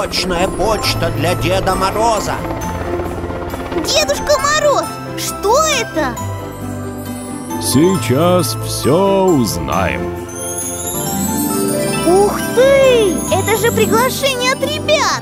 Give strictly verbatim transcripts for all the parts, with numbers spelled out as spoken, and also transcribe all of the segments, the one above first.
срочная почта для Деда Мороза. Дедушка Мороз, что это? Сейчас все узнаем. Ух ты! Это же приглашение от ребят!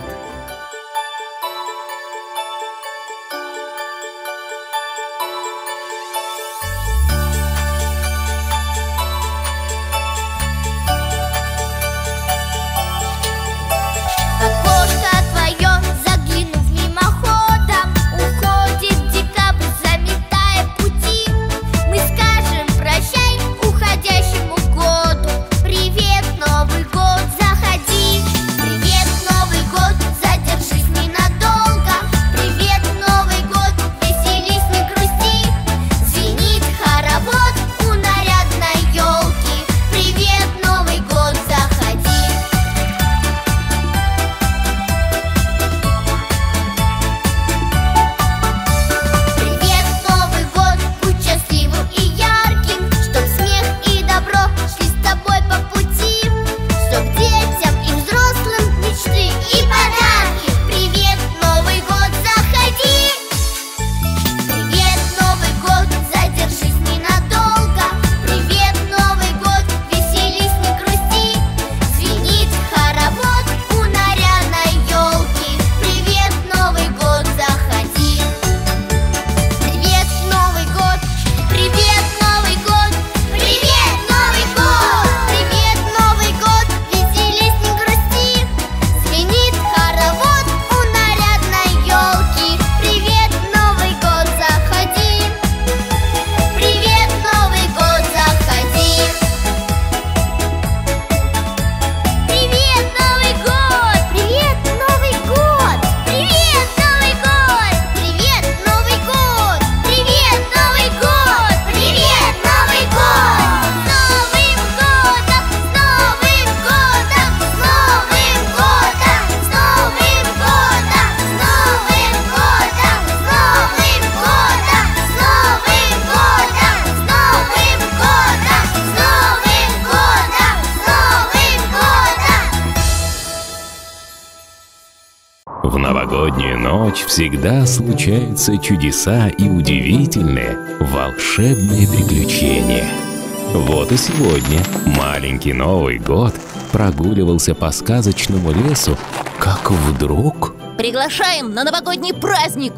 В новогоднюю ночь всегда случаются чудеса и удивительные, волшебные приключения. Вот и сегодня маленький Новый год прогуливался по сказочному лесу, как вдруг... Приглашаем на новогодний праздник!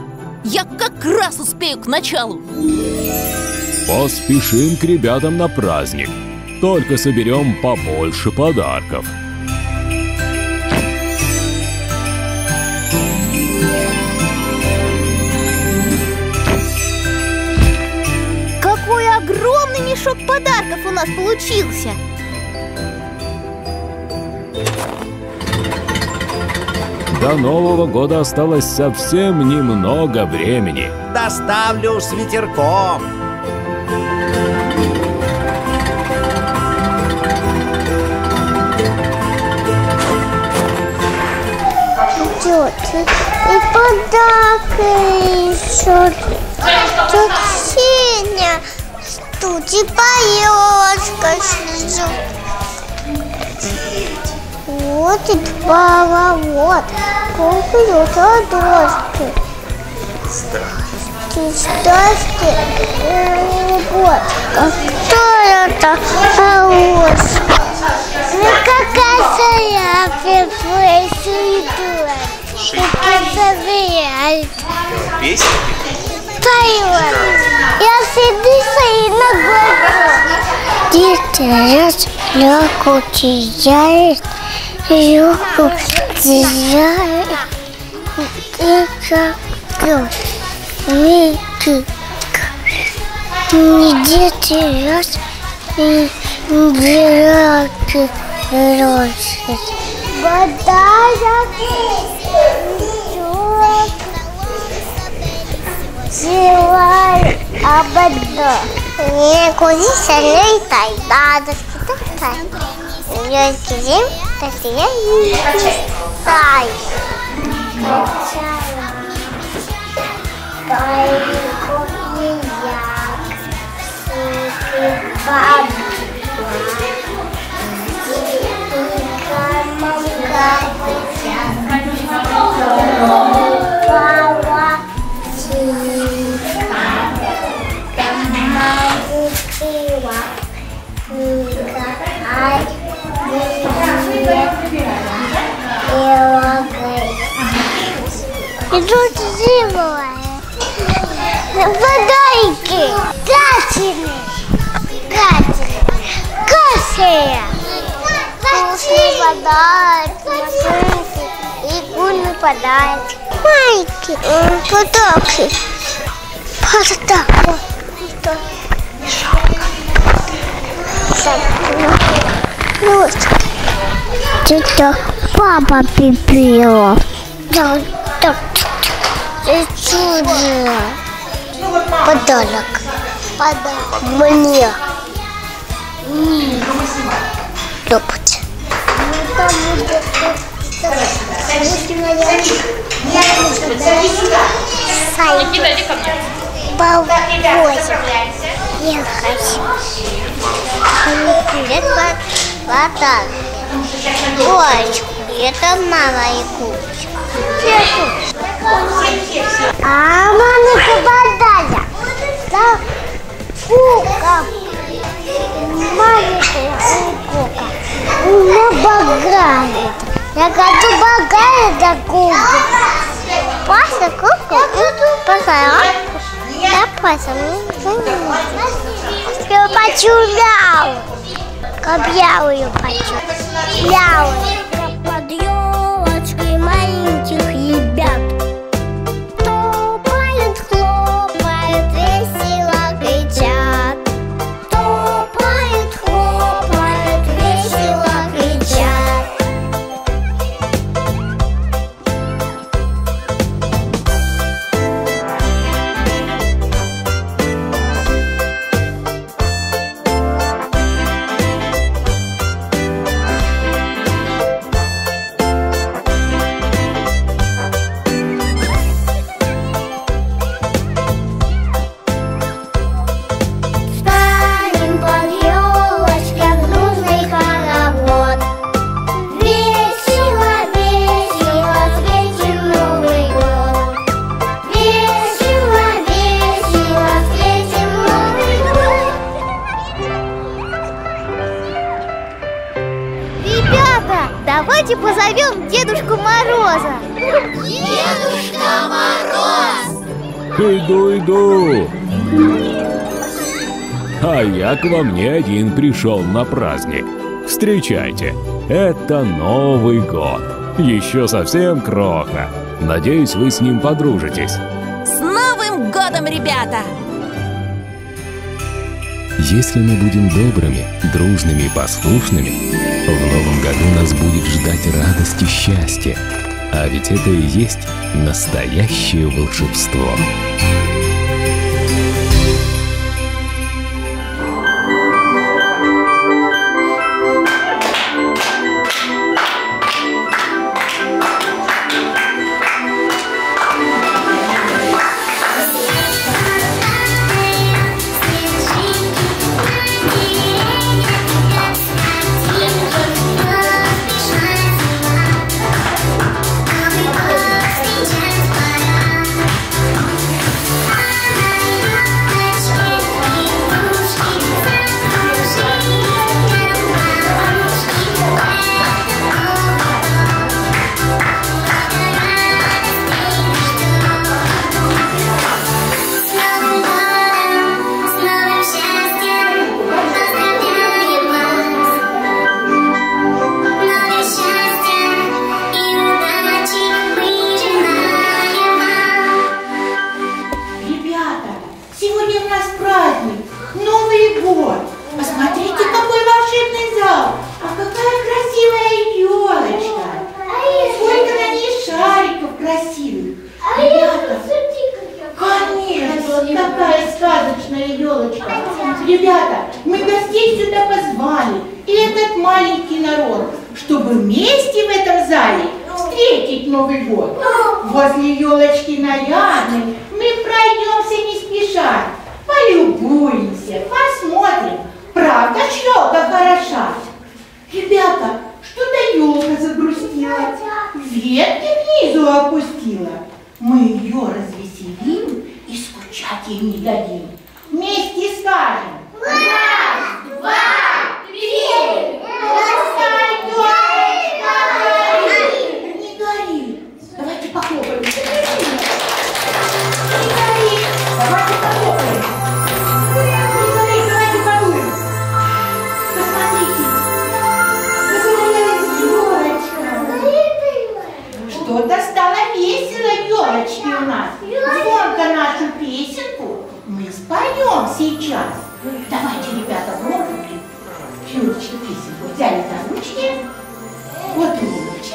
Я как раз успею к началу! Поспешим к ребятам на праздник, только соберем побольше подарков. Какой огромный мешок подарков у нас получился! До Нового года осталось совсем немного времени. Доставлю с ветерком. Идет. И подарки еще. Тут Сеня. Тут и поёшка сижу. Вот и два, вот. Купил ладошки. Здравствуйте. Здравствуйте. Вот. Кто это? Поёшка. Ну какая шляпа присыпала. Ты Песенки? Поёшка. Я сиду на году. Дети раз лёгку чияет. Лёгку чияет. Это клёв. Вики. Не дети раз и драки росят. Вода Зелай обода. Не куди сильней тай, да, тай. Я кидим, так я и тай. Баб. И тут зимовая. Подарки. Катины. Катины. Кассия. Вкусный подарок. Машинки. Игрушечный подарок. Майки. Подарки. Подарок. Вот. Это папа пипила. Да, так. Это чудо. Подарок. Подарок. Мне. Лопать. Иди ко мне. Повозим. Ехать. Привет, подарок. Булочку. Это мама и куча. А мама попадала. Да, кука. Маленькая кука. Она багает. Я хочу багает за куку. Паса куку. Паса. Я паса. Я хочу ляу. Кобяу ее хочу. Ляу. Под елочкой маленьких ребят. Топают, хлопают, весело кричат. Топают, хлопают, весело кричат. Давайте позовем Дедушку Мороза. Дедушка Мороз! Иду, иду. А я к вам не один пришел на праздник. Встречайте, это Новый год. Еще совсем кроха. Надеюсь, вы с ним подружитесь. С Новым годом, ребята! Если мы будем добрыми, дружными и послушными, в новом году нас будет ждать радость и счастье. А ведь это и есть настоящее волшебство. Ребята, мы гостей сюда позвали, и этот маленький народ, чтобы вместе в этом зале встретить Новый год. Возле елочки нарядной мы пройдемся не спеша, полюбуемся, посмотрим, правда ж елка хороша. Ребята, что-то елка загрустила, ветки к низу опустила. Мы ее развеселим и скучать ей не дадим. Вместе скажем. Раз, два, три. Пускай елочка не горит. Давайте похлопаем. девочки у нас, звонко нашу песенку мы споем сейчас. Давайте, ребята, громко Флюрочки песенку взяли за ручки. Вот и ручки.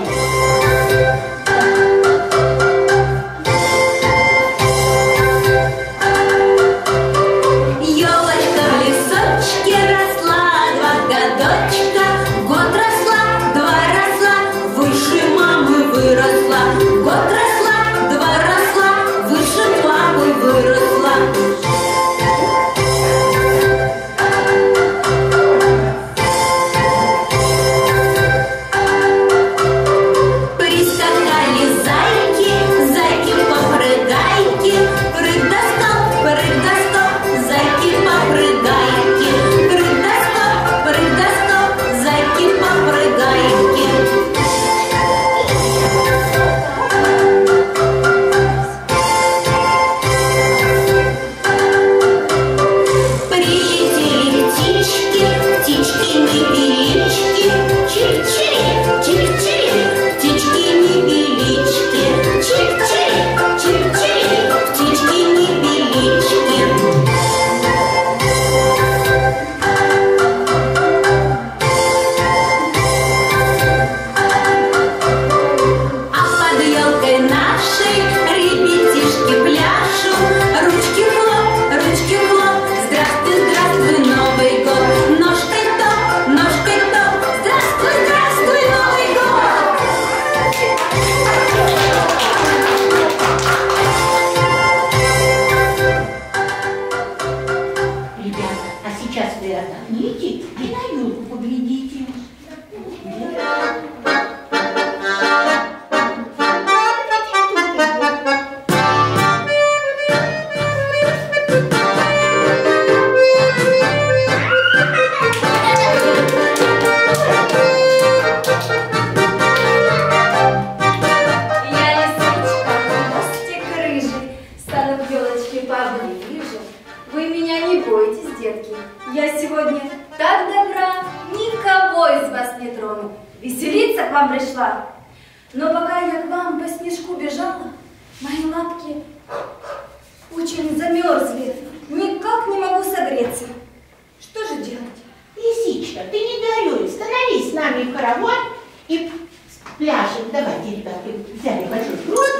Но пока я к вам по снежку бежала, мои лапки очень замерзли. Никак не могу согреться. Что же делать? Лисичка, ты не горюй, становись с нами в хоровод и пляшем. Давайте, ребята, взяли большой пруд.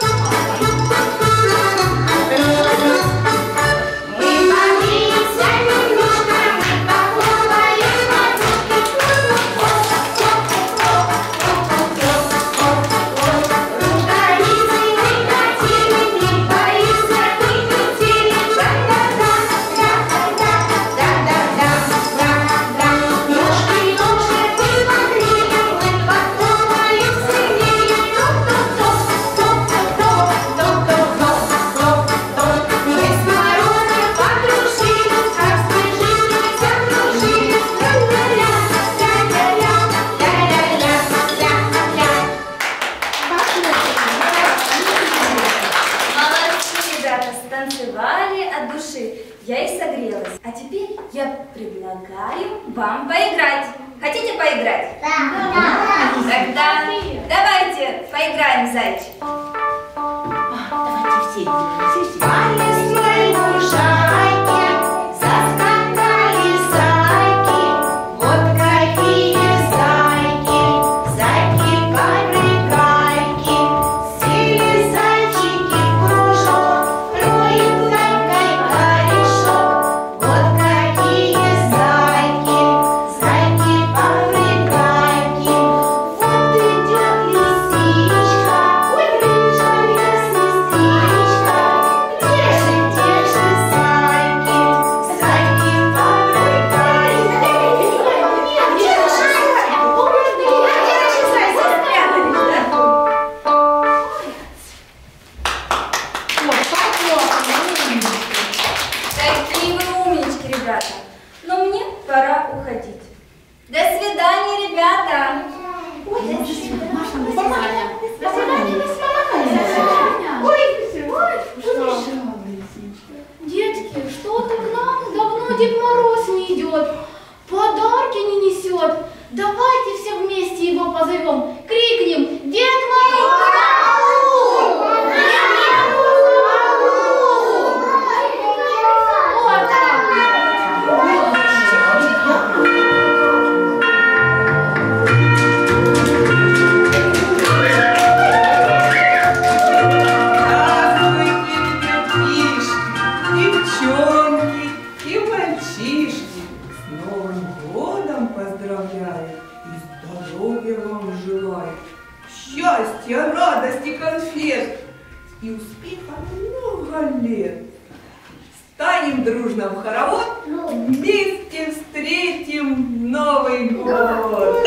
Я и согрелась. А теперь я предлагаю вам поиграть. Хотите поиграть? Да. Тогда давайте поиграем, зайчик. А, давайте все, все, все. Понесли лужайки, заскакали зайки. Вот какие зайки, зайки-попрыгайки. Сели зайчики в кружок, роют лапкой корешок. Вот какие зайки, зайки-попрыгайки. Вот идет лисичка, ой, рыжая сестричка. Где счастья, радости, конфет и успеха много лет. Станем дружно в хоровод, вместе встретим Новый год.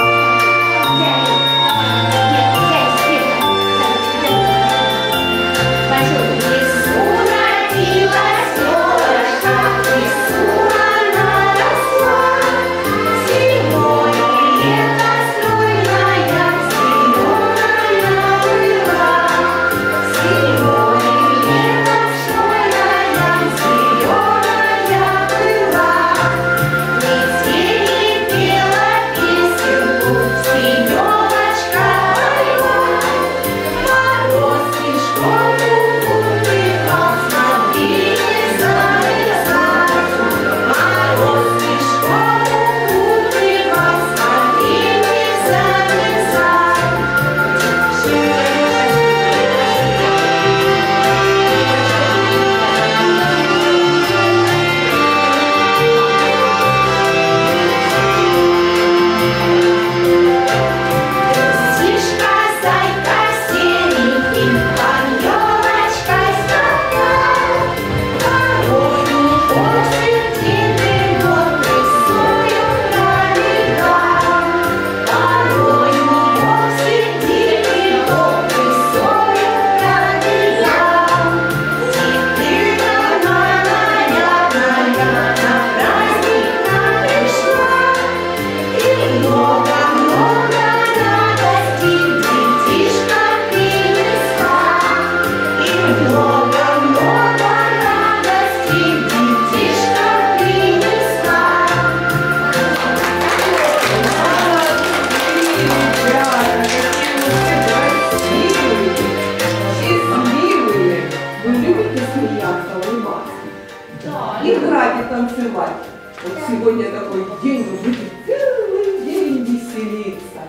Играть и танцевать. Вот сегодня такой день, вы будете целый день веселиться.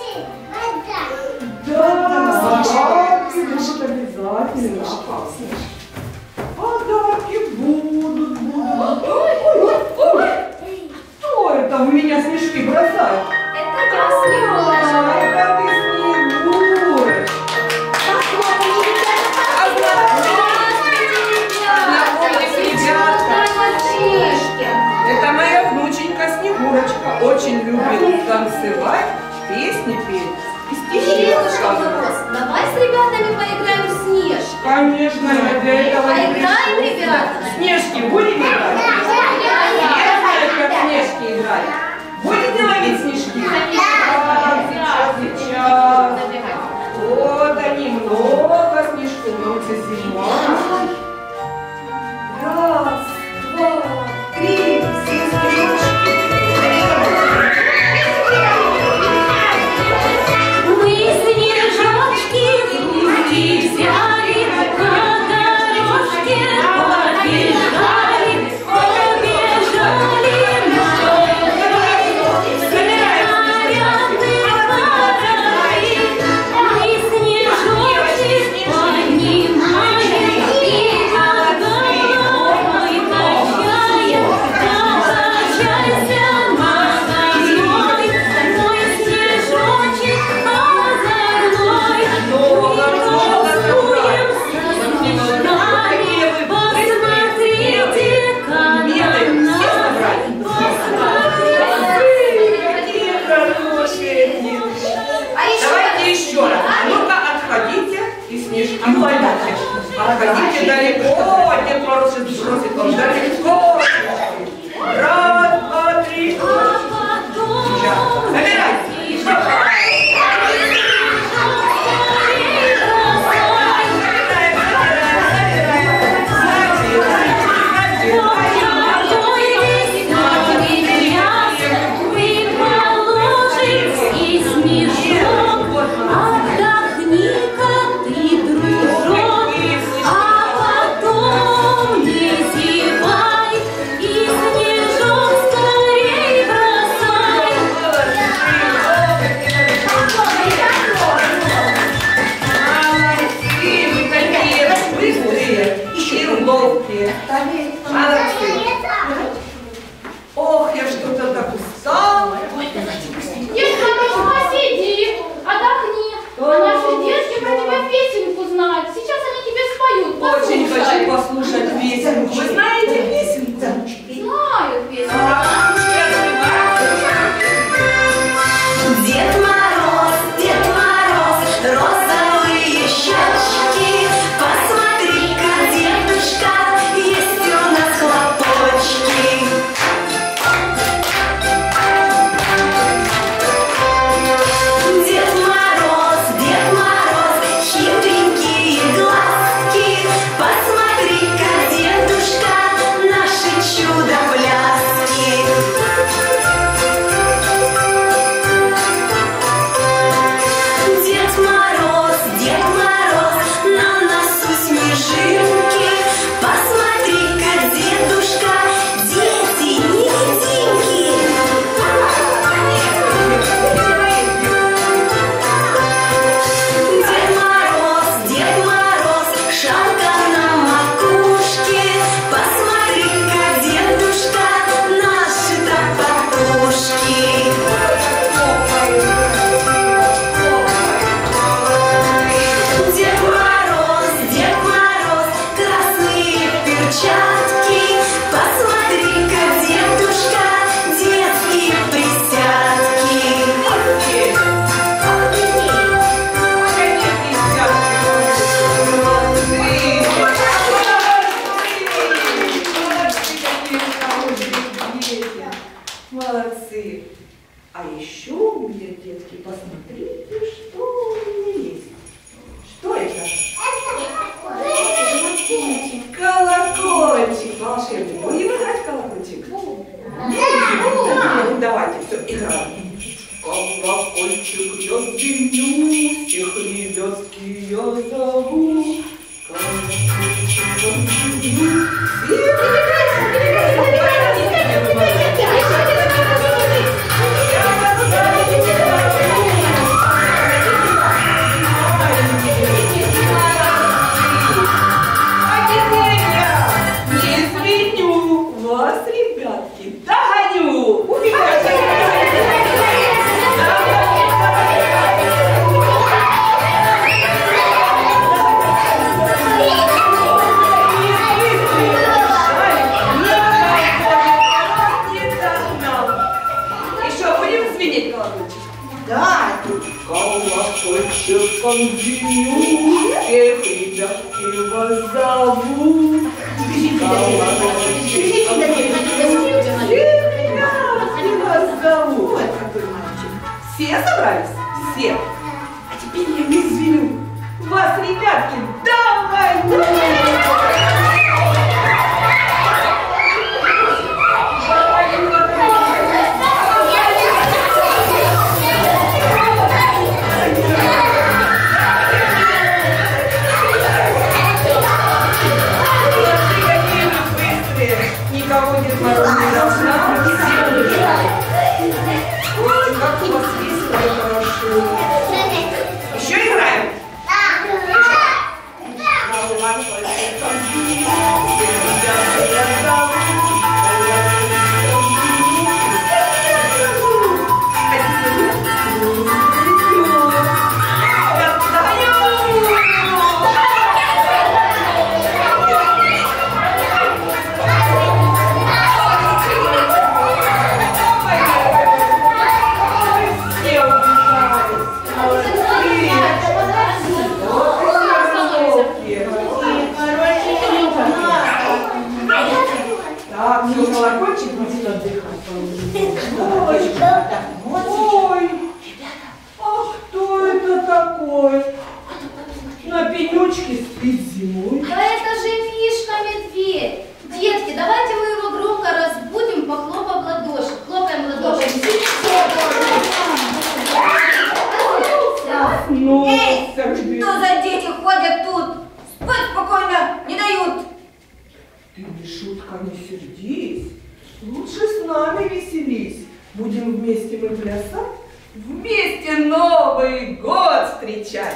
Да, подарки будут обязательно. Подарки будут, будут. Ой, ой, ой. Кто это у меня снежки бросает? Это я, Снегурочка. А, это ты, Снегурочка. Это моя внученька Снегурочка. Очень любит танцевать, песни петь и стихи рассказывать. Давай с ребятами поиграем в снежки. Конечно, я для этого и Поиграем, пришла. ребята? Снежки будем играть? Я знаю, как снежки играть. Будете ловить снежки? Да, сейчас, сейчас. Вот они, много снежков. На улице зима. Раз, два, три, все снежки. Мы снежочки в руки взяли, по дорожке побежали, побежали мы. Снарядные подарки, мы снежочек поднимаем и над головой качаем. Покачайся надо мной, мой снежочек озорной. Мы танцуем со снежками, посмотрите-ка на нас, Какие хорошие снежки. Давайте еще раз. Ну-ка, отходите и снежки ловите. Отходите далеко. Дед Мороз сейчас сбросит вам далеко. Раз, два, три. Сейчас. Собирайтесь. отдохни-ка ты, дружок, а потом не зевай и снежок скорей бросай. Молодцы, вы такие быстрые и ловкие. Молодцы. Ох, я что-то так устала. Девочка, посиди, отдохни. А наши песенку знают. Сейчас они тебе споют. Очень Послушай. хочу послушать песенку. Вы знаете песенку? Знаю песенку. А, Дед Мороз, Дед Мороз, розовые щечки, посмотри-ка, дедушка, есть у нас хлопочки. Дед Мороз, Дед Мороз, хитренькие глазки, посмотри-ка, дедушка, наши чудо-пляски. Дед Мороз, Дед Мороз, на носу снежинки, посмотри-ка, дедушка, дети-невидимки. Дед Мороз, Дед Мороз, шапка на макушке, посмотри-ка, дедушка, наши-то покушки. Дед Мороз, Дед Мороз, красные перчатки, посмотри-ка, дедушка, детские присядки. Молодцы. А еще у меня, детки, посмотрите, что у меня есть. Что это? Колокольчик волшебный. Будем играть в колокольчик? Ну, давайте, все, играем. Колокольчик я звеню, всех ребятки я зову. Колокольчик я звеню, а теперь я не звеню, вас, ребятки, догоню. Еще будем звенеть колокольчик? Да, Колокольчик он звеню, всех ребятки вас зову. Колокольчик он звеню, всех ребятки вас зову. вот какой мальчик. Все собрались? Все. А теперь я не звеню. Вас, ребятки, давай! Никого Дед Мороз не должна. Ой, как у вас весело и хорошо. Еще играем? Так, ну колокольчик будет отдыхать. Ой, а кто это такой? На пенечке спит зимой. Да это же Мишка-медведь. Детки, давайте мы его громко разбудим, похлопав в ладоши. Хлопаем в ладоши. Ну, Эй, как тебе? что за дети ходят тут? Спать спокойно не дают. Ты, Мишутка, не сердись. Лучше с нами веселись. Будем вместе мы плясать, вместе Новый год встречать.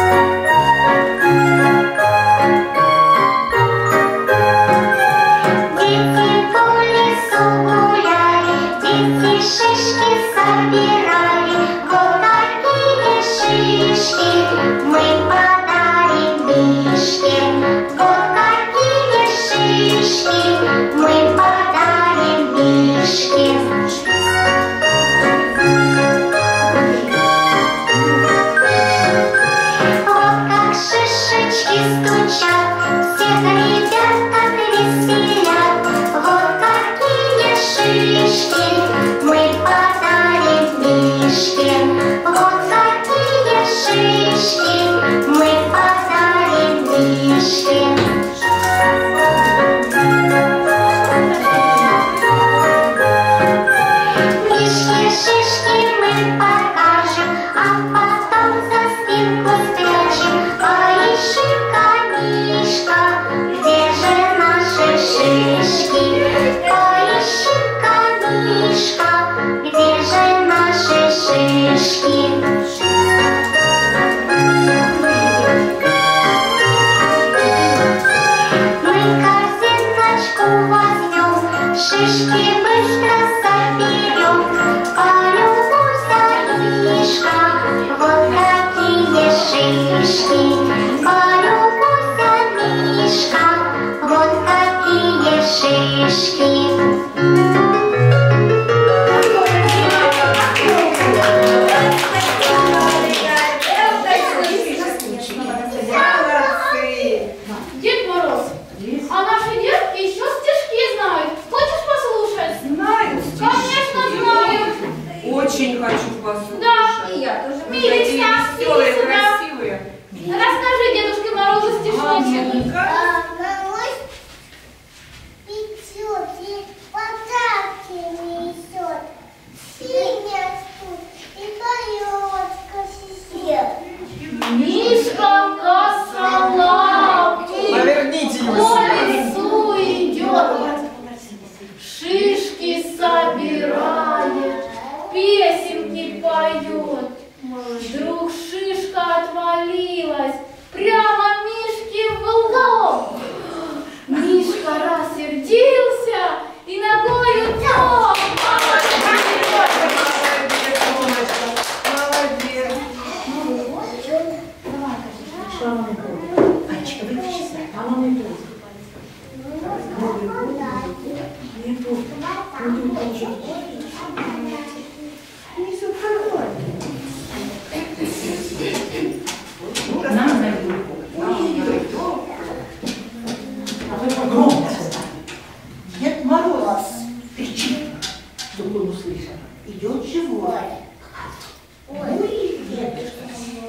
Дети по лесу гуляли, дети шишки собирали, вот такие шишки мы подарили. шишки. Дед Мороз, а наши детки еще стишки знают. Хочешь послушать? Знаю. Конечно, знаю. Очень хочу послушать. Да, И я тоже. Такие Милица, веселые, иди сюда. красивые. Расскажи Дедушке Морозу стишочек. Ну-ка. Мороз печет и подарки несет. Синяя тут и поет косисет. Мишка косолапый Поверните по лесу идет, шишки собирает, песенки поет. Вдруг шишка отвалилась прямо Мишке в лоб. Мишка рассердился и ногою тёп. Молодец. Мальчика, выключи свет, мама не будет. Не сухой. Нам на руку. А вы громко сказали. Дед Мороз кричит, чтобы он услышал. Идет живой. Ой, дедушка.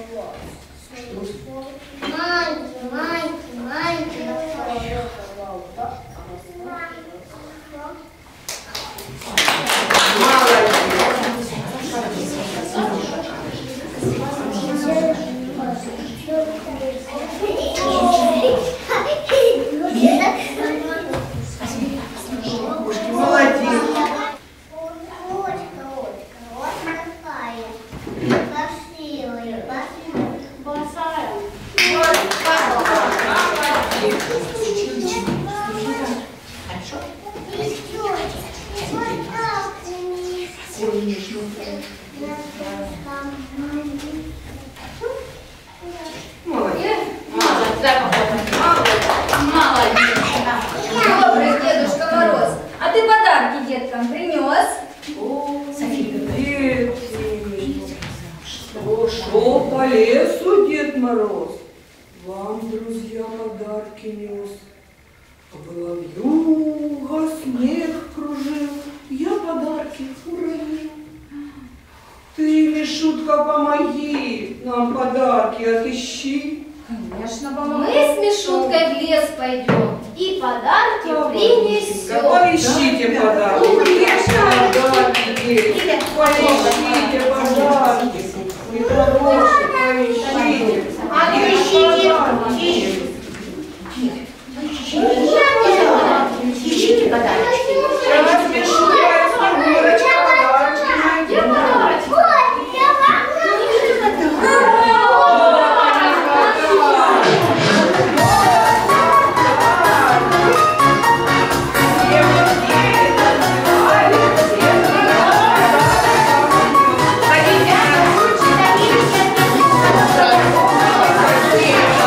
Маньки, маньки, маньки. Молодец. Добрый Дедушка Мороз. А ты подарки деткам принес? Детки, шел по лесу Дед Мороз, вам, друзья, подарки нес. А была вьюга, снег кружил, я подарки уронил. Ты, Мишутка, помоги, нам подарки отыщи. Конечно, Мы помогу. с Мишуткой в лес пойдем и подарки принесем. Поищите подарки, конечно, подарки есть. Поищите подарки, нехорошие, поищите. А ну ищите, ищите. Ищите подарочки. Сейчас Мишутка из Снегурочки подарочки найдет. Садитесь на ручки.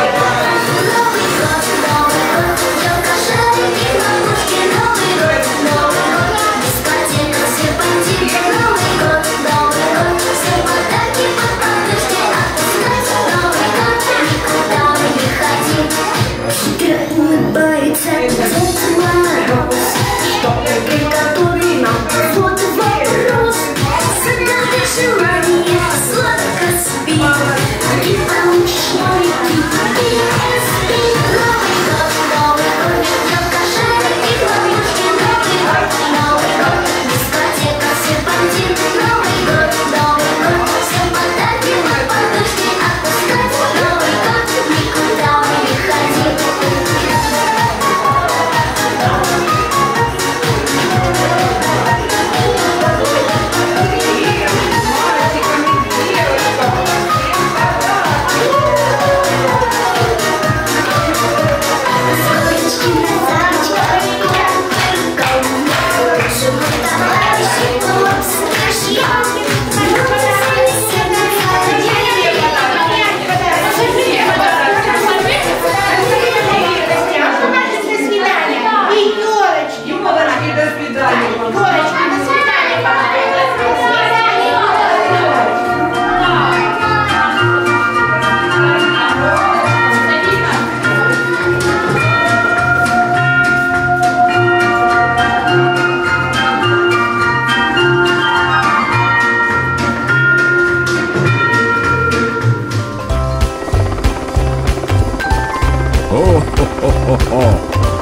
Хо-хо-хо!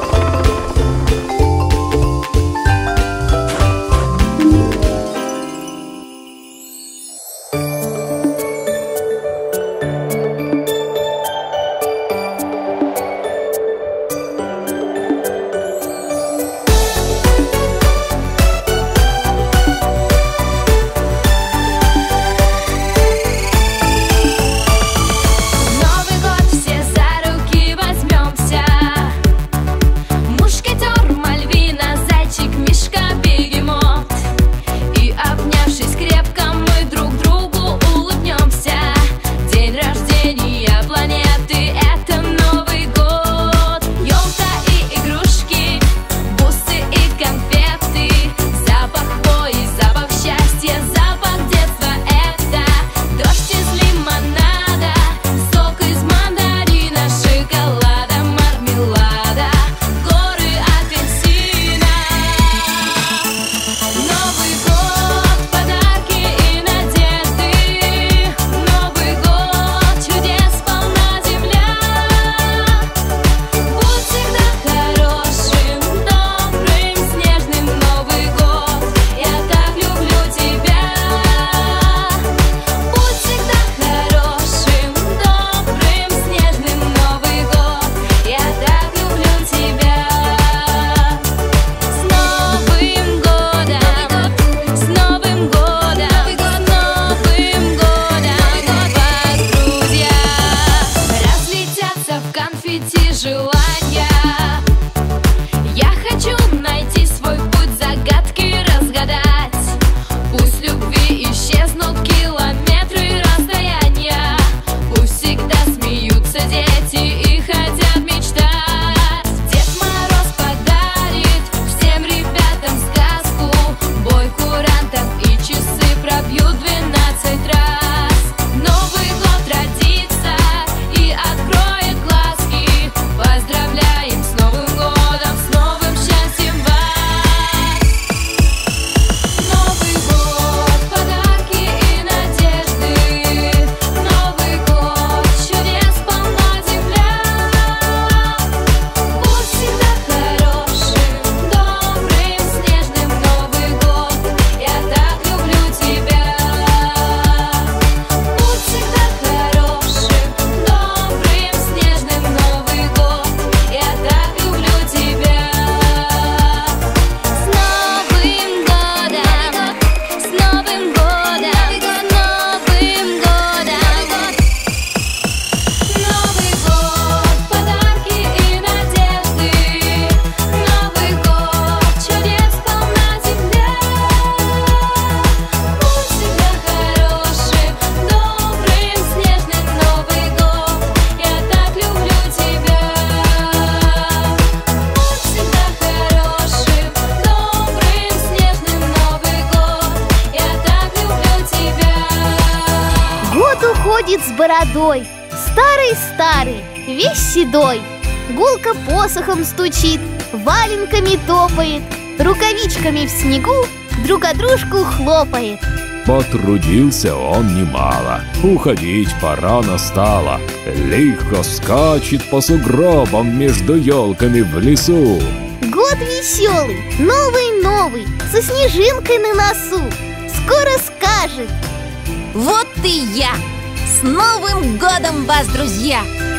ходит с бородой, старый-старый, весь седой. Гулко посохом стучит, валенками топает, рукавичками в снегу друг о дружку хлопает. Потрудился он немало, уходить пора настала. Лихо скачет по сугробам между елками в лесу. Год веселый, новый-новый, со снежинкой на носу. Скоро скажет: вот и я! С Новым годом вас, друзья!